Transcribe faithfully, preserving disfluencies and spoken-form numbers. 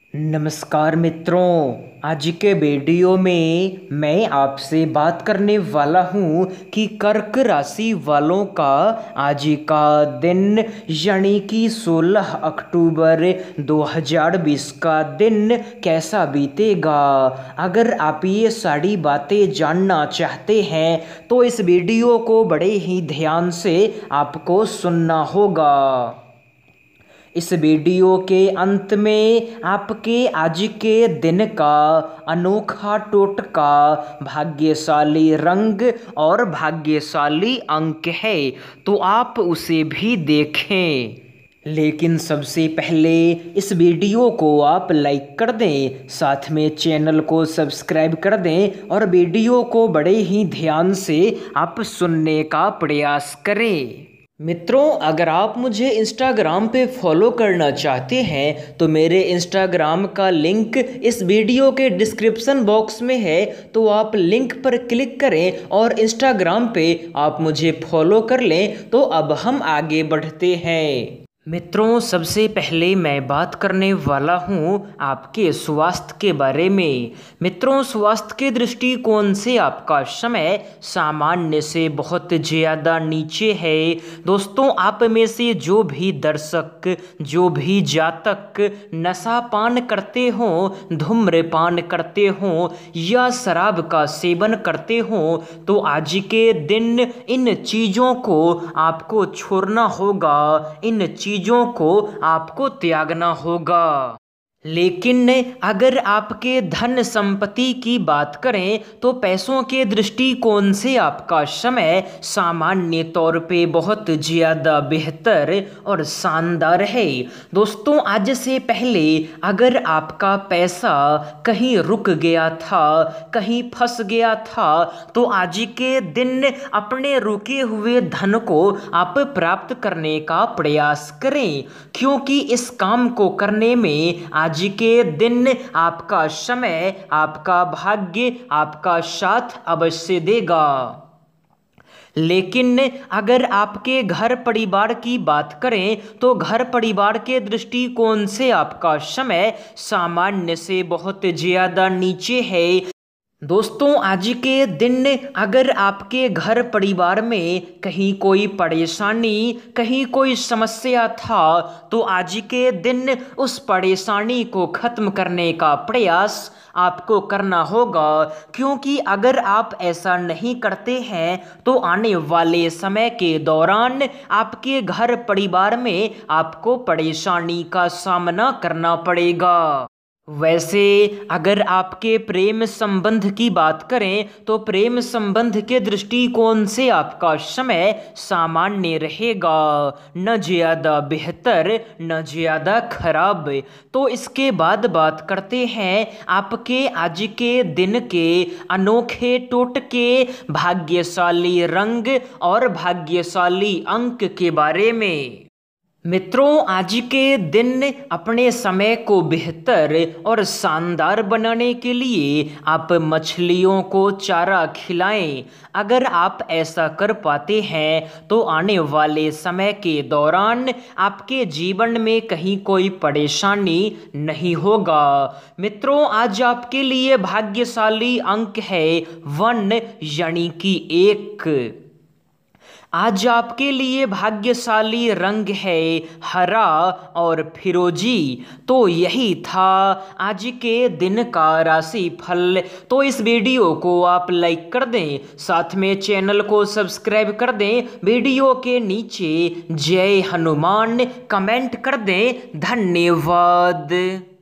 नमस्कार मित्रों, आज के वीडियो में मैं आपसे बात करने वाला हूँ कि कर्क राशि वालों का आज का दिन यानी कि सोलह अक्टूबर दो हज़ार बीस का दिन कैसा बीतेगा। अगर आप ये सारी बातें जानना चाहते हैं तो इस वीडियो को बड़े ही ध्यान से आपको सुनना होगा। इस वीडियो के अंत में आपके आज के दिन का अनोखा टोटका, भाग्यशाली रंग और भाग्यशाली अंक है, तो आप उसे भी देखें। लेकिन सबसे पहले इस वीडियो को आप लाइक कर दें, साथ में चैनल को सब्सक्राइब कर दें और वीडियो को बड़े ही ध्यान से आप सुनने का प्रयास करें। मित्रों, अगर आप मुझे इंस्टाग्राम पे फॉलो करना चाहते हैं तो मेरे इंस्टाग्राम का लिंक इस वीडियो के डिस्क्रिप्शन बॉक्स में है, तो आप लिंक पर क्लिक करें और इंस्टाग्राम पे आप मुझे फॉलो कर लें। तो अब हम आगे बढ़ते हैं। मित्रों, सबसे पहले मैं बात करने वाला हूँ आपके स्वास्थ्य के बारे में। मित्रों, स्वास्थ्य के दृष्टिकोण से आपका समय सामान्य से बहुत ज़्यादा नीचे है। दोस्तों, आप में से जो भी दर्शक, जो भी जातक नशा पान करते हों, धूम्रपान करते हों या शराब का सेवन करते हों, तो आज के दिन इन चीज़ों को आपको छोड़ना होगा, इन चीज़ों चीज़ों को आपको त्यागना होगा। लेकिन अगर आपके धन संपत्ति की बात करें तो पैसों के दृष्टिकोण से आपका समय सामान्य तौर पे बहुत ज़्यादा बेहतर और शानदार है। दोस्तों, आज से पहले अगर आपका पैसा कहीं रुक गया था, कहीं फंस गया था, तो आज के दिन अपने रुके हुए धन को आप प्राप्त करने का प्रयास करें, क्योंकि इस काम को करने में आज के दिन आपका समय, आपका भाग्य आपका साथ अवश्य देगा। लेकिन अगर आपके घर परिवार की बात करें तो घर परिवार के दृष्टिकोण से आपका समय सामान्य से बहुत ज़्यादा नीचे है। दोस्तों, आज के दिन अगर आपके घर परिवार में कहीं कोई परेशानी, कहीं कोई समस्या था, तो आज के दिन उस परेशानी को ख़त्म करने का प्रयास आपको करना होगा, क्योंकि अगर आप ऐसा नहीं करते हैं तो आने वाले समय के दौरान आपके घर परिवार में आपको परेशानी का सामना करना पड़ेगा। वैसे अगर आपके प्रेम संबंध की बात करें तो प्रेम संबंध के दृष्टिकोण से आपका समय सामान्य रहेगा, न ज़्यादा बेहतर न ज़्यादा खराब। तो इसके बाद बात करते हैं आपके आज के दिन के अनोखे टोटके, भाग्यशाली रंग और भाग्यशाली अंक के बारे में। मित्रों, आज के दिन अपने समय को बेहतर और शानदार बनाने के लिए आप मछलियों को चारा खिलाएं। अगर आप ऐसा कर पाते हैं तो आने वाले समय के दौरान आपके जीवन में कहीं कोई परेशानी नहीं होगा। मित्रों, आज आपके लिए भाग्यशाली अंक है वन यानी कि एक। आज आपके लिए भाग्यशाली रंग है हरा और फिरोजी। तो यही था आज के दिन का राशि फल। तो इस वीडियो को आप लाइक कर दें, साथ में चैनल को सब्सक्राइब कर दें, वीडियो के नीचे जय हनुमान कमेंट कर दें। धन्यवाद।